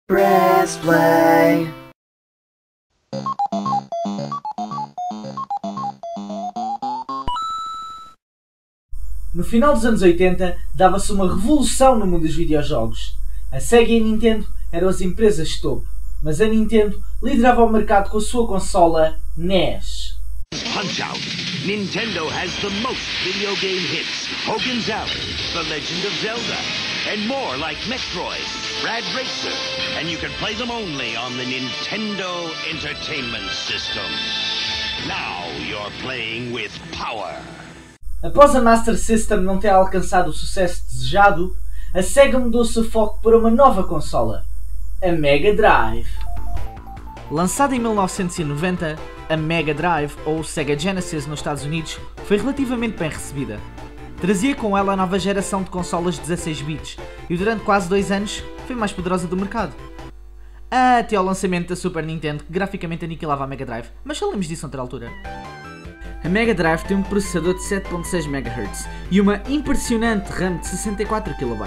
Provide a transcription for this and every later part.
Press play. No final dos anos 80, dava-se uma revolução no mundo dos videojogos. A Sega e a Nintendo eram as empresas de topo, mas a Nintendo liderava o mercado com a sua consola NES. Punch-Out! Nintendo has the most video game hits. Hogan's Alley, The Legend of Zelda, and more like Metroid, Rad Racer, and you can play them only on the Nintendo Entertainment System. Now you're playing with power. Após a Master System não ter alcançado o sucesso desejado, a Sega mudou o seu foco para uma nova consola, a Mega Drive. Lançada em 1990, a Mega Drive, ou Sega Genesis nos Estados Unidos, foi relativamente bem recebida. Trazia com ela a nova geração de consolas 16 bits e durante quase 2 anos foi a mais poderosa do mercado. Até ao lançamento da Super Nintendo, que graficamente aniquilava a Mega Drive, mas falamos disso noutra altura. A Mega Drive tem um processador de 7.6 MHz e uma impressionante RAM de 64 KB.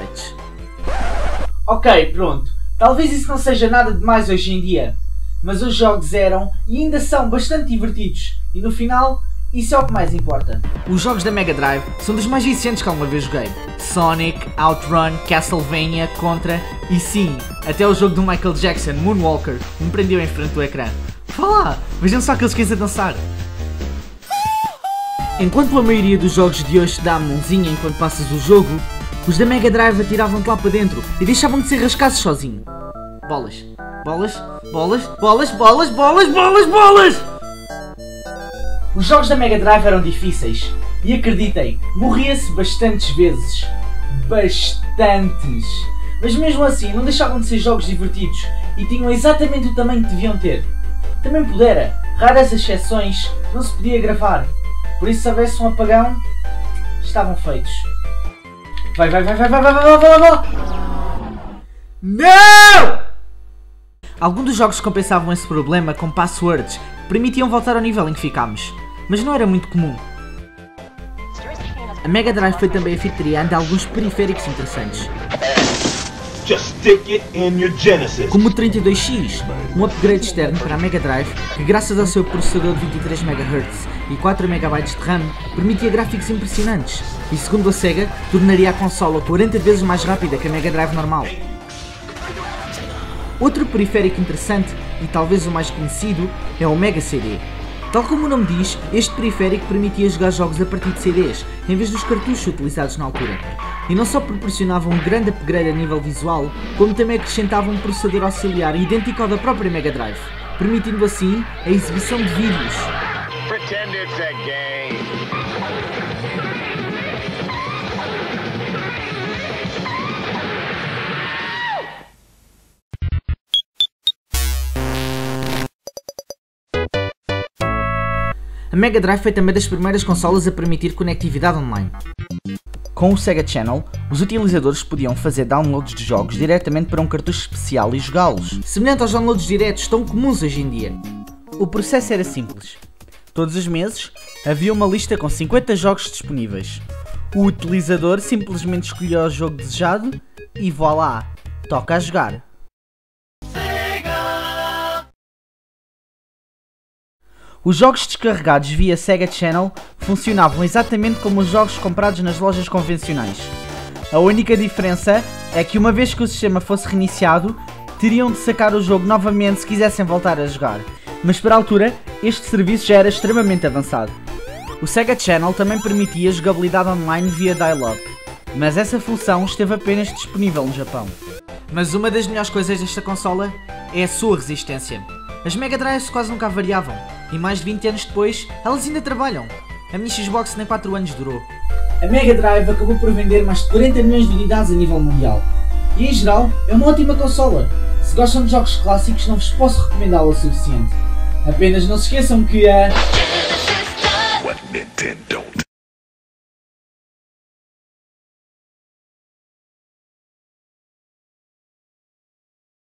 Ok, pronto. Talvez isso não seja nada demais hoje em dia, mas os jogos eram e ainda são bastante divertidos e no final, isso é o que mais importa. Os jogos da Mega Drive são dos mais viciantes que alguma vez joguei. Sonic, Outrun, Castlevania, Contra e sim, até o jogo do Michael Jackson, Moonwalker, me prendeu em frente do ecrã. Vá lá, vejam só que eles quisem dançar. Enquanto a maioria dos jogos de hoje te dá a mãozinha enquanto passas o jogo, os da Mega Drive atiravam-te lá para dentro e deixavam de ser rascados sozinho. Bolas, bolas, bolas, bolas, bolas, bolas, bolas, bolas! Os jogos da Mega Drive eram difíceis e acreditem, morria-se bastantes vezes. Bastantes! Mas mesmo assim não deixavam de ser jogos divertidos e tinham exatamente o tamanho que deviam ter. Também pudera, raras exceções, não se podia gravar. Por isso, se houvesse um apagão, estavam feitos. Vai, vai, vai, vai, vai, vai, vai, vai, vai! Não! Alguns dos jogos compensavam esse problema com passwords que permitiam voltar ao nível em que ficámos, mas não era muito comum. A Mega Drive foi também anfitriã de alguns periféricos interessantes, como o 32X, um upgrade externo para a Mega Drive que, graças ao seu processador de 23 MHz e 4 MB de RAM, permitia gráficos impressionantes e, segundo a Sega, tornaria a consola 40 vezes mais rápida que a Mega Drive normal. Outro periférico interessante, e talvez o mais conhecido, é o Mega CD. Tal como o nome diz, este periférico permitia jogar jogos a partir de CDs, em vez dos cartuchos utilizados na altura. E não só proporcionava um grande upgrade a nível visual, como também acrescentava um processador auxiliar idêntico ao da própria Mega Drive, permitindo assim a exibição de vídeos. Pretend it's a game. A Mega Drive foi também das primeiras consolas a permitir conectividade online. Com o Sega Channel, os utilizadores podiam fazer downloads de jogos diretamente para um cartucho especial e jogá-los, semelhante aos downloads diretos tão comuns hoje em dia. O processo era simples. Todos os meses, havia uma lista com 50 jogos disponíveis. O utilizador simplesmente escolhia o jogo desejado e voilá, toca a jogar. Os jogos descarregados via Sega Channel funcionavam exatamente como os jogos comprados nas lojas convencionais. A única diferença é que uma vez que o sistema fosse reiniciado, teriam de sacar o jogo novamente se quisessem voltar a jogar. Mas para a altura, este serviço já era extremamente avançado. O Sega Channel também permitia jogabilidade online via dial-up, mas essa função esteve apenas disponível no Japão. Mas uma das melhores coisas desta consola é a sua resistência. As Mega Drives quase nunca variavam, e mais de 20 anos depois, elas ainda trabalham. A minha Xbox nem 4 anos durou. A Mega Drive acabou por vender mais de 40 milhões de unidades a nível mundial. E em geral, é uma ótima consola. Se gostam de jogos clássicos, não vos posso recomendá-la o suficiente. Apenas não se esqueçam que a...